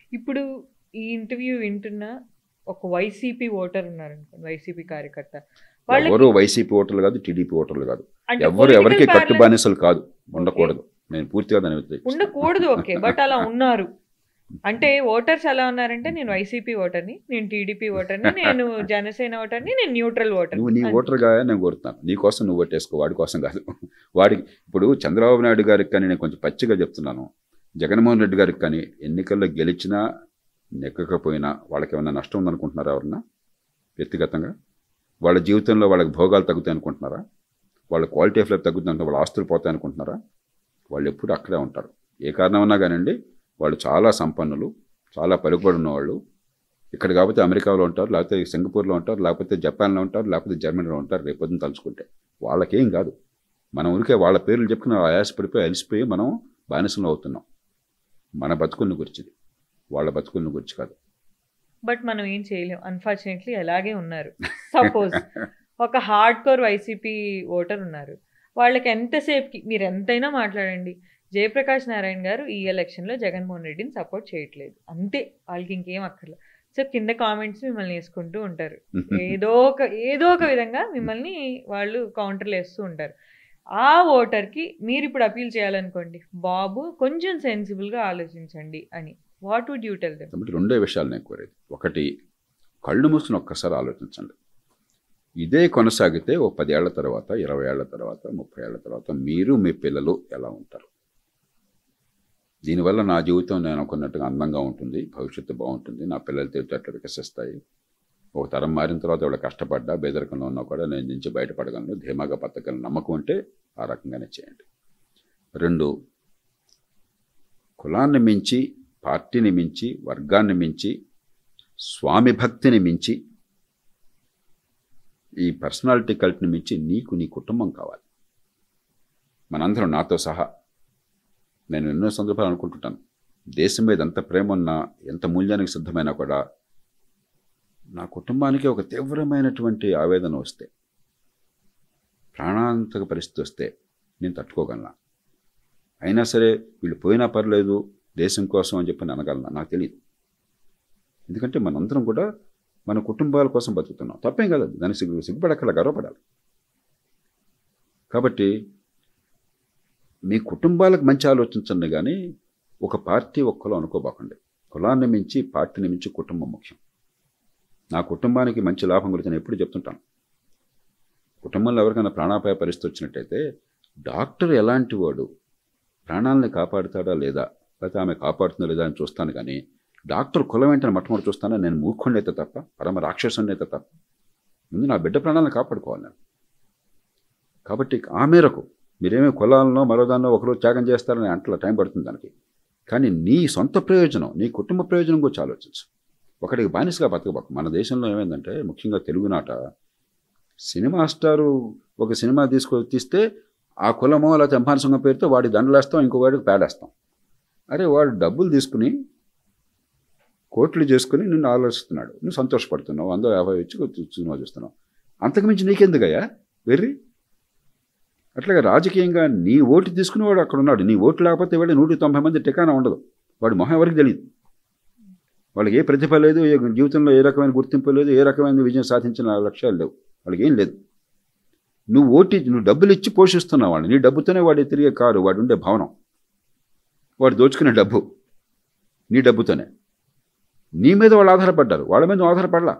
ఇప్పుడు ఈ ఇంటర్వ్యూ వింటున్న ఒక వైసీపీ ఓటర్ ఉన్నారనుకోండి, వైసీపీ కార్యకర్త. ఎవరు వాళ్ళకి వైసీపీ ఓటర్లు కాదు, టీడీపీ ఓటర్లు కాదు, అంటే ఎవరు ఎవరికి పొలిటికల్ కట్టు ప్యారలల్ బానిసలు కాదు, ఓకే, ఉండకూడదు. నేను పూర్తిగా దాన్ని వ్యతిరేకిస్తాను. ఉండకూడదు ఓకే, బట్ అలా ఉన్నారు. అంటే ఓటర్స్ ఎలా ఉన్నారంటే, నేను వైసీపీ ఓటర్ని, నేను టీడీపీ ఓటర్ని, నేను జనసేన ఓటర్ని, నేను న్యూట్రల్ నువ్వు ఓటర్ని నీ అంతే. ఓటర్గా నేను కోరుతాను, నీ కోసం నువ్వు ఓటేసుకో, వాడి కోసం కాదు. వాడికి ఇప్పుడు చంద్రబాబు నాయుడు గారికి కానీ నేను కొంచెం పచ్చిగా చెప్తున్నాను, జగన్మోహన్ రెడ్డి గారికి కానీ ఎన్నికల్లో గెలిచినా నెక్కకపోయినా వాళ్ళకి ఏమైనా నష్టం ఉందనుకుంటున్నారా? ఎవరన్నా వ్యక్తిగతంగా వాళ్ళ జీవితంలో వాళ్ళకి భోగాలు తగ్గుతాయి అనుకుంటున్నారా? వాళ్ళ క్వాలిటీ ఆఫ్ లైఫ్ తగ్గుతుంది, వాళ్ళ ఆస్తులు పోతాయి అనుకుంటున్నారా? వాళ్ళు ఎప్పుడు అక్కడే ఉంటారు. ఏ కారణం ఉన్నా కానివ్వండి, వాళ్ళు చాలా సంపన్నులు, చాలా పలుకుబడి ఉన్నవాళ్ళు. ఇక్కడ కాకపోతే అమెరికాలో ఉంటారు, లేకపోతే సింగపూర్లో ఉంటారు, లేకపోతే జపాన్లో ఉంటారు, లేకపోతే జర్మనీలో ఉంటారు. రేపొద్దున తలుచుకుంటే వాళ్ళకేం కాదు. మనం ఊరికే వాళ్ళ పేర్లు చెప్పుకుని ఆయాసపడిపోయి అలసిపోయి మనం బానిసలు అవుతున్నాం. మన బతుకుల్ని గురించి, వాళ్ళ బతుకుల్ని గురించి కాదు. బట్ మనం ఏం చేయలేం, అన్ఫార్చునేట్లీ అలాగే ఉన్నారు. సపోజ్ ఒక హార్డ్ కోర్ వైసీపీ ఓటర్ ఉన్నారు, వాళ్ళకి ఎంతసేపుకి మీరు ఎంతైనా మాట్లాడండి, జయప్రకాష్ నారాయణ గారు ఈ ఎలక్షన్లో జగన్మోహన్ రెడ్డిని సపోర్ట్ చేయట్లేదు, అంతే, వాళ్ళకి ఇంకేం అక్కర్లేదు. సో కింద కామెంట్స్ మిమ్మల్ని వేసుకుంటూ ఉంటారు, ఏదో ఒక విధంగా మిమ్మల్ని వాళ్ళు కౌంటర్లు వేస్తూ ఉంటారు. ఆ ఓటర్కి మీరు ఇప్పుడు అపీల్ చేయాలనుకోండి, బాబు కొంచెం సెన్సిబుల్గా ఆలోచించండి అని, what would you tell them? కాబట్టి రెండే విషయాలు నేను కోరేది. ఒకటి, కళ్ళు మూసుకుని ఒక్కసారి ఆలోచించండి. ఇదే కొనసాగితే ఓ 10 ఏళ్ల తర్వాత, 20 ఏళ్ల తర్వాత, 30 ఏళ్ల తర్వాత మీరు మీ పిల్లలు ఎలా ఉంటారు? దీనివల్ల నా జీవితం నేను అనుకున్నట్టుగా అందంగా ఉంటుంది, భవిష్యత్తు బాగుంటుంది, నా పిల్లలు తెలివితేటలు వికసిస్తాయి, ఒక తరం మారిన తర్వాత ఎవడ కష్టపడ్డా బేదరికంలో ఉన్నా కూడా నేను నుంచి బయటపడగలను, ధీమాగా బతకగలను నమ్మకం ఉంటే ఆ రకంగానే చేయండి. 2, కులాన్ని మించి, పార్టీని మించి, వర్గాన్ని మించి, స్వామి భక్తిని మించి, ఈ పర్సనాలిటీ కల్ట్ని మించి నీకు నీ కుటుంబం కావాలి. మనందరం, నాతో సహా, నేను ఎన్నో సందర్భాలు అనుకుంటుంటాను, దేశం మీద ఎంత ప్రేమ ఉన్నా, ఎంత మూల్యానికి సిద్ధమైనా కూడా నా కుటుంబానికి ఒక తీవ్రమైనటువంటి ఆవేదన వస్తే, ప్రాణాంతక పరిస్థితి వస్తే నేను తట్టుకోగలనా? అయినా సరే వీళ్ళు పోయినా పర్లేదు దేశం కోసం అని చెప్పి అనగలనా? నాకు తెలియదు. ఎందుకంటే మనందరం కూడా మన కుటుంబాల కోసం బతుకుతున్నాం, తప్పేం కదా, దానికి సిగ్గుపడక్కల, గర్వపడాలి. కాబట్టి మీ కుటుంబాలకు మంచి ఆలోచించండి, కానీ ఒక పార్టీ ఒక్కలో అనుకోబాకండి. కులాన్ని మించి, పార్టీని మించి కుటుంబం ముఖ్యం. నా కుటుంబానికి మంచి లాభం గురించి నేను ఎప్పుడు చెప్తుంటాను. కుటుంబంలో ఎవరికైనా ప్రాణాపాయ పరిస్థితి వచ్చినట్టయితే డాక్టర్ ఎలాంటి వాడు, ప్రాణాలని కాపాడుతాడా లేదా, లేకపోతే ఆమె కాపాడుతుందా లేదా అని చూస్తాను, కానీ డాక్టర్ కులం ఏంటని మొట్టమొదటి చూస్తాను. నేను మూర్ఖుడిని అయితే తప్ప, పరమ రాక్షసుని అయితే తప్ప, ముందు నా బిడ్డ ప్రాణాలను కాపాడుకోవాలి నేను. కాబట్టి ఆ మేరకు మీరేమీ కులాలను మరోదాన్నో ఒకరు త్యాగం చేస్తారని అంటలా టైం పడుతుంది దానికి. కానీ నీ సొంత ప్రయోజనం, నీ కుటుంబ ప్రయోజనం గురించి ఆలోచించు. ఒకటికి బానిసగా బతకబాకు. మన దేశంలో ఏమైందంటే, ముఖ్యంగా తెలుగునాట, సినిమా స్టారు ఒక సినిమా తీస్తే ఆ కులమో లేకపోతే ఎంపాన సంఘం పేరుతో వాడి దండలేస్తాం, ఇంకో వాడికి పేడేస్తాం. అరే, వాడు డబ్బులు తీసుకుని కోట్లు చేసుకుని నిన్ను ఆలోచిస్తున్నాడు, నువ్వు సంతోషపడుతున్నావు, 150 ఇచ్చి సినిమా చూస్తున్నావు. అంతకుమించి నీకెందుకయ్యా వెర్రి? అట్లాగే రాజకీయంగా నీ ఓటు తీసుకునేవాడు అక్కడ ఉన్నాడు, నీ ఓటు లేకపోతే వాడు 190 మంది టికానా ఉండదు. వాడి మొహం ఎవరికి తెలియదు, వాళ్ళకి ఏ ప్రతిభ లేదు, ఏ జీవితంలో ఏ రకమైన గుర్తింపు లేదు, ఏ రకమైన విజయం సాధించిన లక్ష్యాలు లేవు, వాళ్ళకి ఏం లేదు. నువ్వు డబ్బులు ఇచ్చి పోషిస్తున్నావు వాడిని. నీ డబ్బుతోనే వాడి తిరిగే కారు, వాడు ఉండే భవనం, వాడు దోచుకునే డబ్బు, నీ డబ్బుతోనే. నీ మీద వాళ్ళు ఆధారపడ్డారు, వాళ్ళ మీద నువ్వు ఆధారపడలా.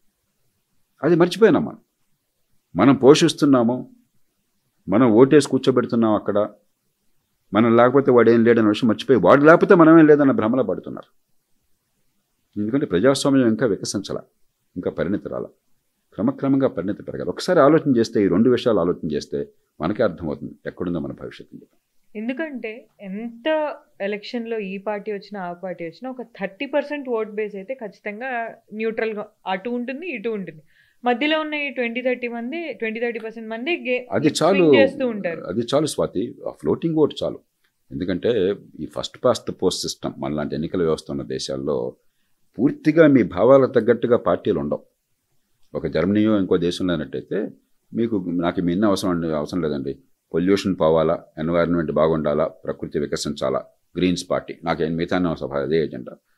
అది మర్చిపోయినామా? మనం పోషిస్తున్నాము, మనం ఓటేసి కూర్చోబెడుతున్నాం అక్కడ, మనం లేకపోతే వాడు ఏం లేడన్న విషయం మర్చిపోయి, వాడు లేకపోతే మనమేం లేదన్న భ్రమలో పడుతున్నారు. ఎందుకంటే ప్రజాస్వామ్యం ఇంకా వికసించాల, ఇంకా పరిణితి రాల, క్రమక్రమంగా పరిణితి పెరగాలి. ఒకసారి ఆలోచన చేస్తే, ఈ 2 విషయాలు ఆలోచన చేస్తే మనకే అర్థమవుతుంది ఎక్కడుందో మన భవిష్యత్తు. ఎందుకంటే ఎంత ఎలక్షన్లో ఈ పార్టీ వచ్చినా ఆ పార్టీ వచ్చినా ఒక 30% ఓట్ బేస్ అయితే ఖచ్చితంగా న్యూట్రల్గా అటు ఉంటుంది, ఇటు ఉంటుంది. మధ్యలో ఉన్న ఈ 20-30% మంది అది చాలు, చేస్తూ ఉంటారు. అది చాలు స్వాతి, ఆ ఫ్లోటింగ్ ఓట్ చాలు. ఎందుకంటే ఈ first past the post system మనలాంటి ఎన్నికల వ్యవస్థ ఉన్న దేశాల్లో పూర్తిగా మీ భావాలకు తగ్గట్టుగా పార్టీలు ఉండవు. ఒక జర్మనీయో ఇంకో దేశంలో అయినట్టయితే నాకు మీ అవసరం లేదండి, పొల్యూషన్ పోవాలా, ఎన్వైరన్మెంట్ బాగుండాలా, ప్రకృతి వికసించాలా, గ్రీన్స్ పార్టీ, నాకేం మిగతా సభ అదే ఎజెండా,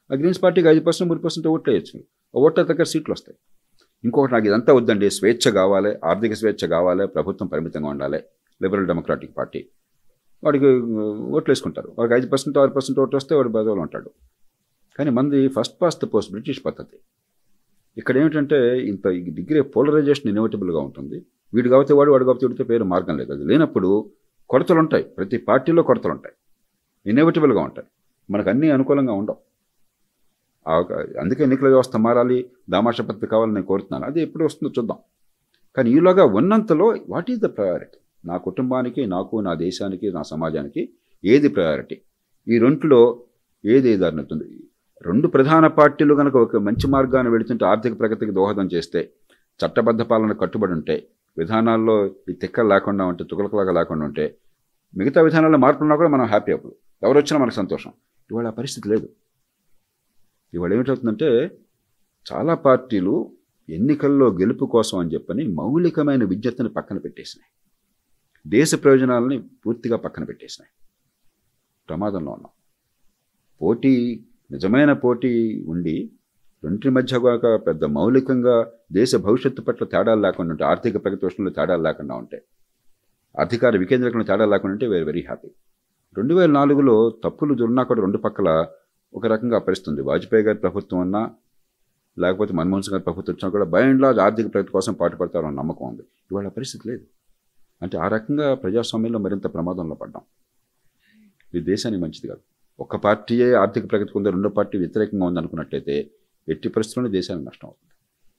గ్రీన్స్ పార్టీకి 5% 3% ఓట్లు వేయచ్చు. ఓట్ల దగ్గర సీట్లు వస్తాయి. ఇంకొకటి నాకు ఇదంతా వద్దండి, స్వేచ్ఛ కావాలి, ఆర్థిక స్వేచ్ఛ కావాలి, ప్రభుత్వం పరిమితంగా ఉండాలి. లిబరల్ డెమోక్రాటిక్ పార్టీ వాడికి ఓట్లు వేసుకుంటారు. వాడికి 5% 6% ఓట్లు వస్తే వాడు బదవులు ఉంటాడు. కానీ మంది first past the post British పద్ధతి. ఇక్కడ ఏమిటంటే ఇంత డిగ్రీ పోలరైజేషన్ ఇన్ఎవిటబుల్గా ఉంటుంది. వీడు కాబట్టి వాడు కాబట్టి వీడితే పేరు మార్గం లేదు. అది లేనప్పుడు కొరతలు ఉంటాయి, ప్రతి పార్టీలో కొరతలు ఉంటాయి, ఇన్ఎవిటబుల్గా ఉంటాయి. మనకు అన్నీ అనుకూలంగా ఉండవు. అందుకే ఎన్నికల వ్యవస్థ మారాలి, దామాషా పద్ధతి కావాలని నేను కోరుతున్నాను. అది ఎప్పుడు వస్తుందో చూద్దాం. కానీ ఈలోగా ఉన్నంతలో వాట్ ఈజ్ ద ప్రయారిటీ? నా కుటుంబానికి, నాకు, నా దేశానికి, నా సమాజానికి ఏది ప్రయారిటీ? ఈ రెంట్లో ఏది దారినవుతుంది? రెండు ప్రధాన పార్టీలు కనుక ఒక మంచి మార్గాన్ని వెళుతుంటే, ఆర్థిక ప్రగతికి దోహదం చేస్తే, చట్టబద్ధ పాలన కట్టుబడి ఉంటే, విధానాల్లో ఈ తిక్కలు లేకుండా ఉంటే, తుకలకలాగా లేకుండా ఉంటే, మిగతా విధానాల్లో మార్పులున్నా కూడా మనం హ్యాపీ అప్పుడు, ఎవరు వచ్చినా మనకు సంతోషం. ఇవాళ ఆ పరిస్థితి లేదు. ఇవాళ ఏమిటవుతుందంటే చాలా పార్టీలు ఎన్నికల్లో గెలుపు కోసం అని చెప్పని మౌలికమైన విజ్ఞతని పక్కన పెట్టేసినాయి, దేశ ప్రయోజనాలని పూర్తిగా పక్కన పెట్టేసినాయి. ప్రమాదంలో ఉన్నాం. పోటీ, నిజమైన పోటీ ఉండి రెండింటి మధ్య ఒక పెద్ద మౌలికంగా దేశ భవిష్యత్తు పట్ల తేడాలు లేకుండా ఉంటే, ఆర్థిక ప్రగతి విషయంలో తేడాలు లేకుండా ఉంటే, అధికార వికేంద్రీకరణ తేడాలు లేకుండా ఉంటే వీఆర్ వెరీ హ్యాపీ. 2004లో తప్పులు దున్నా కూడా రెండు పక్కల ఒక రకంగా పరిస్థితుంది. వాజ్పేయి గారి ప్రభుత్వం అన్నా లేకపోతే మన్మోహన్ సింగ్ గారి ప్రభుత్వం వచ్చినా కూడా బై అండ్ లార్జ్ ఆర్థిక ప్రగతి కోసం పాటుపడతారన్న నమ్మకం ఉంది. ఇవాళ పరిస్థితి లేదు. అంటే ఆ రకంగా ప్రజాస్వామ్యంలో మరింత ప్రమాదంలో పడ్డాం. ఇది దేశానికి మంచిది కాదు. ఒక పార్టీయే ఆర్థిక ప్రగతికి ఉంది, రెండో పార్టీ వ్యతిరేకంగా ఉంది అనుకున్నట్లయితే ఎట్టి పరిస్థితుల్లోనే దేశానికి నష్టం అవుతుంది.